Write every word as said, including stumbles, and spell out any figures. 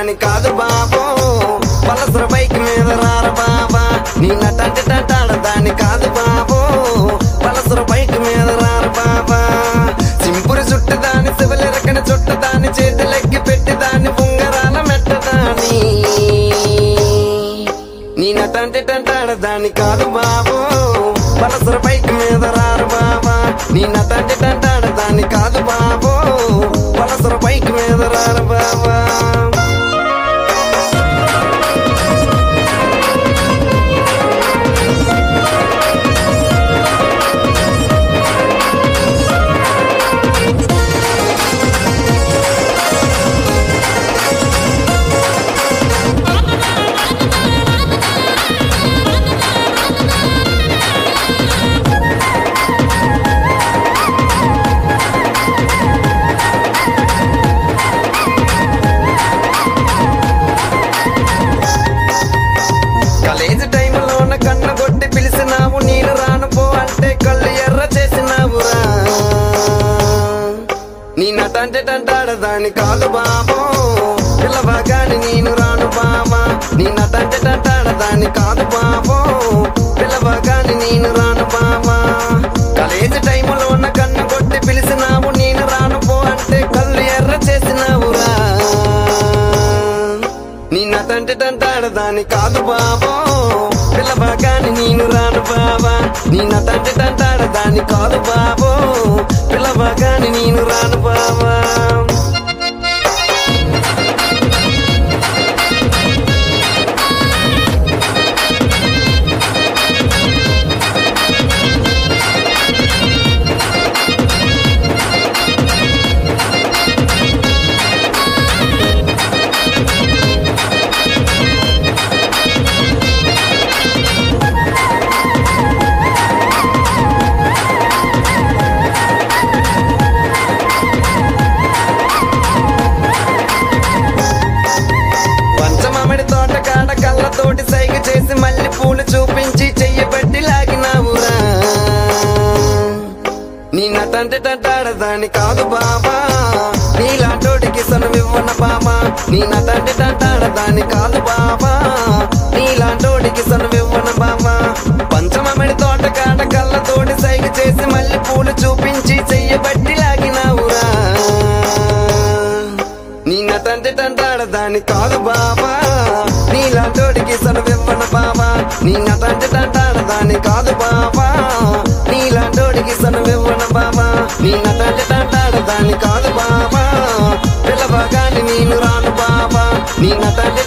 దాని కాదు బాబో పల్సర్ బైక్ మీద రార బాబా నీ నటంటి తంటాడ దాని కాదు బాబో పల్సర్ బైక్ మీద రార బాబా సింపురు చుట్టు దాని శివలిరకని చుట్టు దాని చేతులెక్కి పెట్టి దాని ఉంగరాల మెట్టదాని నీ నటంటి తంటాడ దాని కాదు బాబో పల్సర్ బైక్ మీద రారు బాబా నీ నటంటి తంటాడ దాని కాదు బాబో పల్సర్ బైక్ మీద రారు బాబా కాలేజీ టైంలోన కన్ను కొట్టి పిలిచినావు నేను రాను పో అంటే కళ్ళు ఎర్ర చేసినావురా నీ నటంటే తంటాడ దాని కాదు బాబో పిల్లవగాని నేను రాను బాబా నీ నటంటే తంటాడ దాని కాదు బాబో పిల్లవగాని నేను రాను బాబా కాలేజీ టైంలోన కన్ను కొట్టి పిలిచినావు నేను రాను పో అంటే కళ్ళు ఎర్ర చేసినావురా నీ నటంటే తంటాడ దాని కాదు బాబో పిల్లవగాని నేను రాను బాబా నీ నటంటే తంటాడ దాని కాదు బాబో పిల్లవగాని నేను రాను బాబా తోటకాడ కళ్ళతోటి సైగ చేసి మళ్ళీ పూలు చూపించి చెయ్యబట్టి లాగినావురా నీ నటంటే తంటాడ దాని కాదు బాబా నీలాంటోడికి సనువివ్వన బాబా నీ నటంటే తంటాడ దాని కాదు బాబా నీలాంటోడికి సనువివ్వన బాబా పంచమమిడి తోటకాడ కళ్ళతోటి సైగ చేసి మళ్ళీ పూలు చూపించి చెయ్యబట్టి లాగినావురా నీ నటంటే తంటాడ దాని కాదు బాబా నీలాంటోడికి సనువివ్వన బాబా నీ నటంటే తంటాడ దాని కాదు బాబా నీలాంటోడికి సనువివ్వన బాబా నీ నటంటే తంటాడ దాని కాదు బాబా పిల్లవగాని నేను రాను బాబా నీ నటంటే